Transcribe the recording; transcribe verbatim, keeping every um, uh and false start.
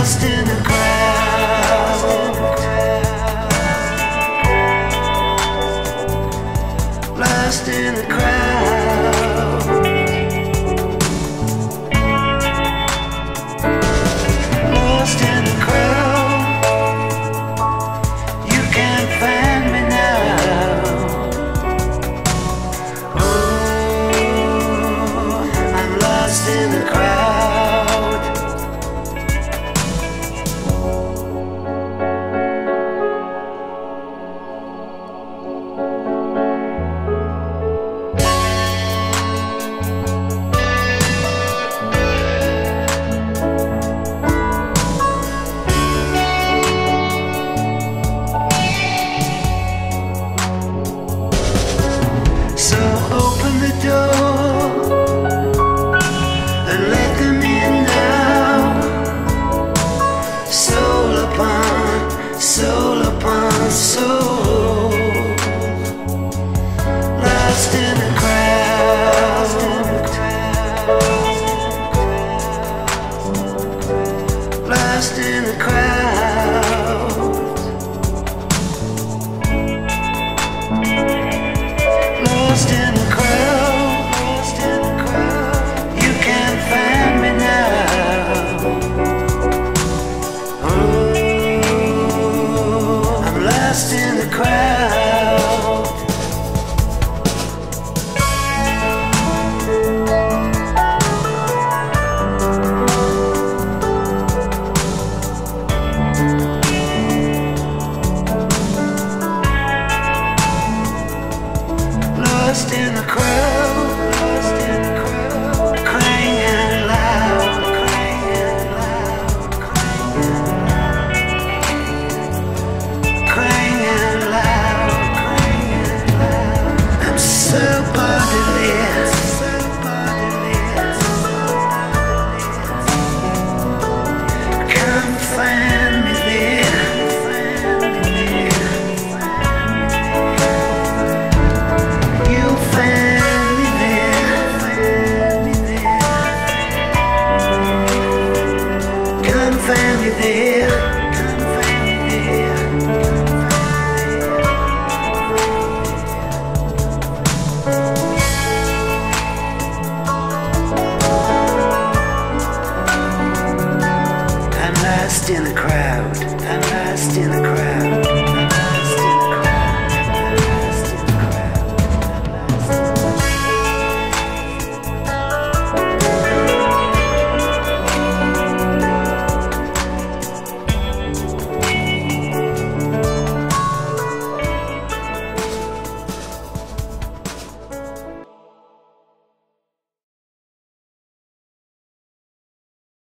lost in the crowd, lost in the crowd, lost in the crowd. You can't find me now. Oh, I'm lost in the crowd. So open the door and let them in now. Soul upon soul upon soul, lost in the crowd, lost in the crowd, lost in the crowd, lost in the crowd. You can't find me now. Oh, I'm lost in the crowd. Lost in the crowd, lost in the crowd, crying out loud, crying out loud, crying out loud, crying out loud. I'm so bodiless, so bodiless. Come find me there. Find me there.